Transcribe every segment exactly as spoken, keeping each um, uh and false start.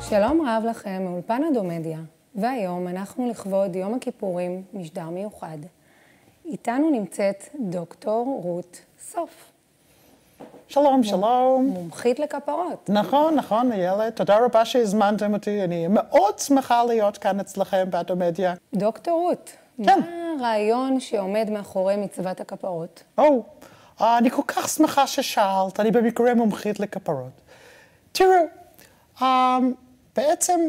שלום רב לכם מאולפן אדומדיה, והיום אנחנו לכבוד יום הכיפורים משדר מיוחד. איתנו נמצאת דוקטור רות סוף. שלום, שלום. מומחית לכפרות. נכון, נכון, איילת. תודה רבה שהזמנתם אותי. אני מאוד שמחה להיות כאן אצלכם באדומדיה. דוקטור רות, כן. מה הרעיון שעומד מאחורי מצוות הכפרות? או, אני כל כך שמחה ששאלת, אני במקרה מומחית לכפרות. תראו, בעצם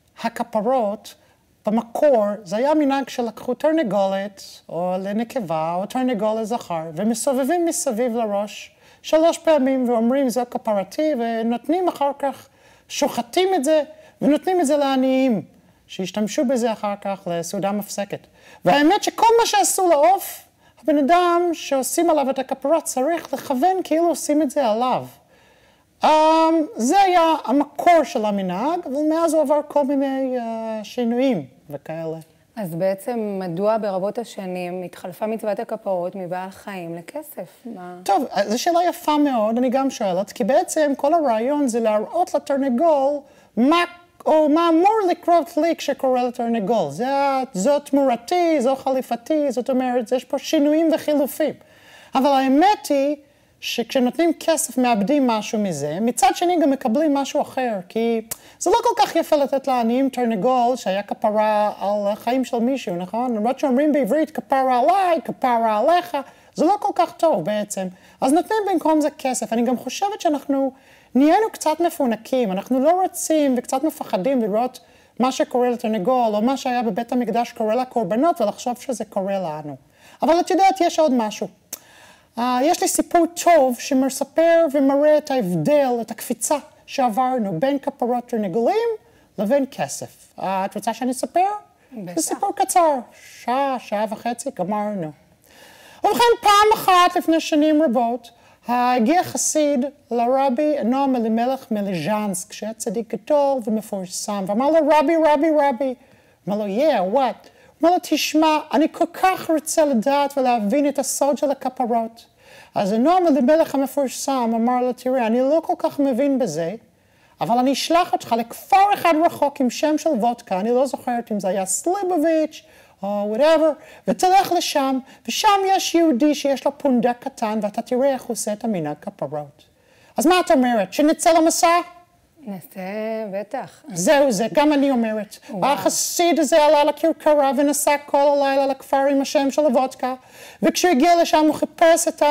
הכפרות במקור זה היה מנהג שלקחו תרנגולת או לנקבה או תרנגול לזכר ומסובבים מסביב לראש שלוש פעמים ואומרים זו כפרתי ונותנים אחר כך, שוחטים את זה ונותנים את זה לעניים שישתמשו בזה אחר כך לסעודה מפסקת. והאמת שכל מה שעשו לעוף, הבן אדם שעושים עליו את הכפרה צריך לכוון כאילו עושים את זה עליו. Um, זה היה המקור של המנהג, אבל מאז הוא עבר כל מיני uh, שינויים וכאלה. אז בעצם מדוע ברבות השנים התחלפה מצוות הכפרות מבעל חיים לכסף? מה... טוב, זו שאלה יפה מאוד, אני גם שואלת, כי בעצם כל הרעיון זה להראות לתרנגול מה, או מה אמור לקרות לי כשקורה לתרנגול. זה, זו תמורתי, זו חליפתי, זאת אומרת, יש פה שינויים וחילופים. אבל האמת היא, שכשנותנים כסף מאבדים משהו מזה, מצד שני גם מקבלים משהו אחר, כי זה לא כל כך יפה לתת לעניים תרנגול שהיה כפרה על החיים של מישהו, נכון? למרות שאומרים בעברית כפרה עליי, כפרה עליך, זה לא כל כך טוב בעצם. אז נותנים במקום זה כסף. אני גם חושבת שאנחנו נהיינו קצת מפונקים, אנחנו לא רוצים וקצת מפחדים לראות מה שקורה לתרנגול, או מה שהיה בבית המקדש קורה לקורבנות, ולחשוב שזה קורה לנו. אבל את יודעת, יש עוד משהו. Uh, יש לי סיפור טוב שמספר ומראה את ההבדל, את הקפיצה שעברנו בין כפרות תרנגולים לבין כסף. Uh, את רוצה שאני אספר? בטח. זה סיפור קצר, שעה, שעה וחצי, גמרנו. ובכן, פעם אחת לפני שנים רבות, uh, הגיע חסיד לרבי נועם אלימלך מליז'נסק, שהיה צדיק גדול ומפורסם, ואמר לו, רבי, רבי, רבי. אמר לו, yeah, what? הוא אומר לו, תשמע, אני כל כך רוצה לדעת ולהבין את הסוד של הכפרות. אז נועם אלימלך המפורסם אמר לו, תראה, אני לא כל כך מבין בזה, אבל אני אשלח אותך לכפר אחד רחוק עם שם של וודקה, אני לא זוכרת אם זה היה סליבוביץ' או whatever, ותלך לשם, ושם יש יהודי שיש לו פונדק קטן, ואתה תראה איך הוא עושה את המנהג כפרות. אז מה את אומרת? שנצא למסע? נעשה, בטח. זהו זה, גם אני אומרת. והחסיד הזה עלה לכרכרה ונסע כל הלילה לכפר עם השם של הוודקה, וכשהוא הגיע לשם הוא חיפש את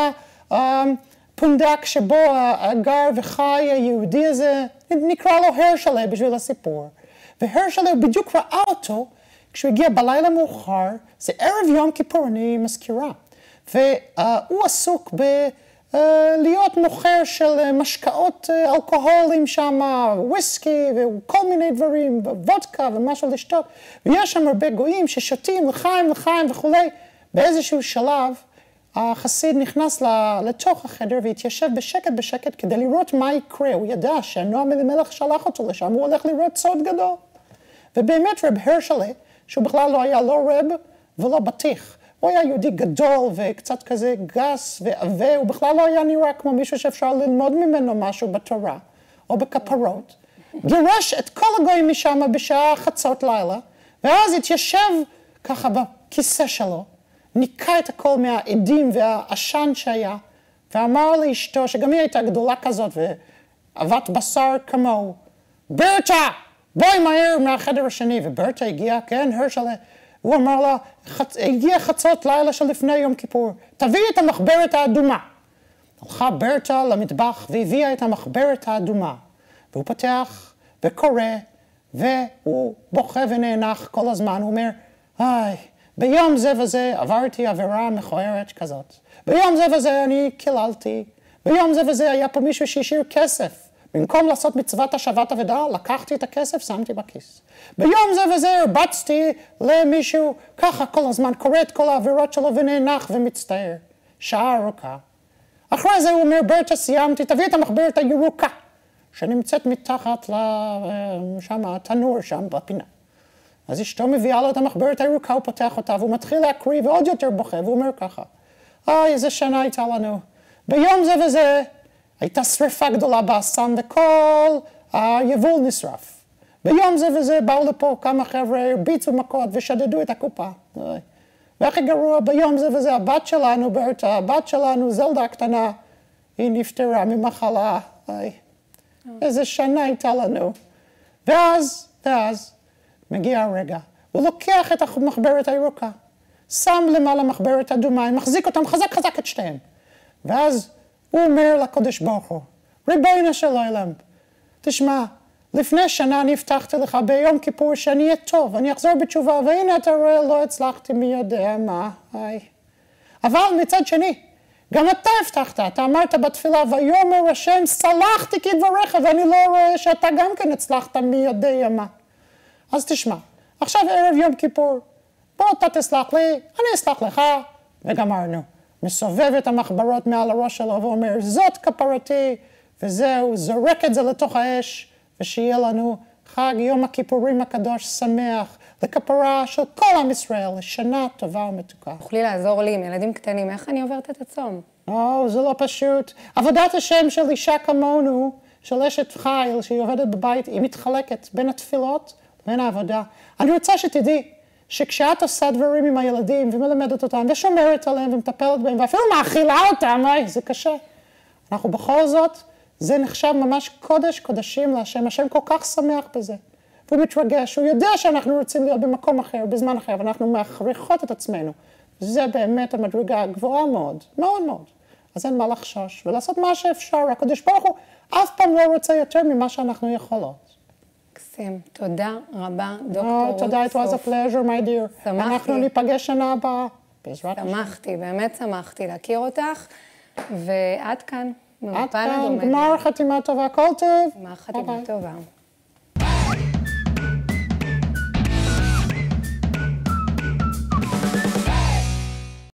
הפונדק שבו הגר וחי היהודי הזה, נקרא לו הרשלה בשביל הסיפור. והרשלה הוא בדיוק ראה אותו כשהוא הגיע בלילה מאוחר, זה ערב יום כיפור, אני מזכירה. והוא עסוק ב... Uh, להיות מוכר של משקאות uh, אלכוהולים שם, וויסקי וכל מיני דברים, וודקה ומשהו לשתות. ויש שם הרבה גויים ששותים לחיים, לחיים וכולי. באיזשהו שלב, החסיד נכנס לתוך החדר והתיישב בשקט בשקט כדי לראות מה יקרה. הוא ידע שהנועם אלימלך שלח אותו לשם, הוא הולך לראות סוד גדול. ובאמת רב הרשלה, שהוא בכלל לא היה לא רב ולא בטיח, הוא היה יהודי גדול וקצת כזה גס ועבה, הוא בכלל לא היה נראה כמו מישהו שאפשר ללמוד ממנו משהו בתורה או בכפרות. גירש את כל הגויים משם בשעה חצות לילה, ואז התיישב ככה בכיסא שלו, ניקה את הכל מהעדים והעשן שהיה, ואמר לאשתו, שגם היא הייתה גדולה כזאת ואהבת בשר כמוהו, ברטה, בואי מהר מהחדר השני, וברטה הגיעה, כן, הרשלה, הוא אמר לה, הגיע חצות לילה שלפני יום כיפור, תביאי את המחברת האדומה. הלכה ברטה למטבח והביאה את המחברת האדומה. והוא פתח וקורא, והוא בוכה ונאנח כל הזמן. הוא אומר, איי, ביום זה וזה עברתי עבירה מכוערת כזאת. ביום זה וזה אני קיללתי. ביום זה וזה היה פה מישהו שהשאיר כסף. במקום לעשות מצוות השבת אבדה, לקחתי את הכסף, שמתי בכיס. ביום זה וזה הרבצתי למישהו, ככה כל הזמן קורא את כל העבירות שלו ונאנח ומצטער. שעה ארוכה. אחרי זה הוא אומר, ברטה, סיימתי, תביא את המחברת הירוקה, שנמצאת מתחת לשם, התנור שם בפינה. אז אשתו מביאה לו את המחברת הירוקה, הוא פותח אותה, והוא מתחיל להקריא ועוד יותר בוכה, והוא אומר ככה, איי, איזה שנה הייתה לנו. ביום זה וזה, הייתה שריפה גדולה באסן וכל היבול נשרף. ביום זה וזה באו לפה כמה חבר'ה, הרביצו מכות ושדדו את הקופה. והכי גרוע, ביום זה וזה, הבת שלנו, ברטה, הבת שלנו, זלדה הקטנה, היא נפטרה ממחלה. איזה שנה הייתה לנו. ואז, ואז, מגיע הרגע. הוא לוקח את המחברת הירוקה, שם למעלה מחברת אדומה, מחזיק אותם חזק חזק את שתיהם. ואז הוא אומר לקדוש ברוך הוא, ריבונו של עולם, תשמע, לפני שנה אני הבטחתי לך ביום כיפור שאני אהיה טוב, אני אחזור בתשובה, והנה אתה רואה, לא הצלחתי מי יודע מה. היי. אבל מצד שני, גם אתה הבטחת, אתה אמרת בתפילה, ויאמר השם, סלחתי כדבריך, ואני לא רואה שאתה גם כן הצלחת מי יודע מה. אז תשמע, עכשיו ערב יום כיפור, בוא אתה תסלח לי, אני אסלח לך, וגמרנו. מסובב את המחברות מעל הראש שלו ואומר, זאת כפרתי, וזהו, זורק את זה לתוך האש, ושיהיה לנו חג יום הכיפורים הקדוש שמח, לכפרה של כל עם ישראל, לשנה טובה ומתוקה. תוכלי לעזור לי עם ילדים קטנים, איך אני עוברת את הצום? או, זה לא פשוט. עבודת השם של אישה כמונו, של אשת חיל, שהיא עובדת בבית, היא מתחלקת בין התפילות לבין העבודה. אני רוצה שתדעי, שכשאת עושה דברים עם הילדים ומלמדת אותם ושומרת עליהם ומטפלת בהם ואפילו מאכילה אותם, אוי, זה קשה. אנחנו בכל זאת, זה נחשב ממש קודש קודשים להשם. השם כל כך שמח בזה. והוא מתרגש, הוא יודע שאנחנו רוצים להיות במקום אחר, בזמן אחר, ואנחנו מכריחות את עצמנו. זה באמת המדרגה הגבוהה מאוד, מאוד מאוד. אז אין מה לחשוש ולעשות מה שאפשר. הקדוש ברוך הוא אף פעם לא רוצה יותר ממה שאנחנו יכולות. מקסים. תודה רבה, דוקטור רות סוף. תודה, it was a pleasure, my dear. שמחתי. אנחנו ניפגש שנה הבאה. שמחתי, באמת שמחתי להכיר אותך, ועד כאן, עד מאולפן כאן, הדומדיה. גמר חתימה טובה, כל טוב. גמר חתימה טובה.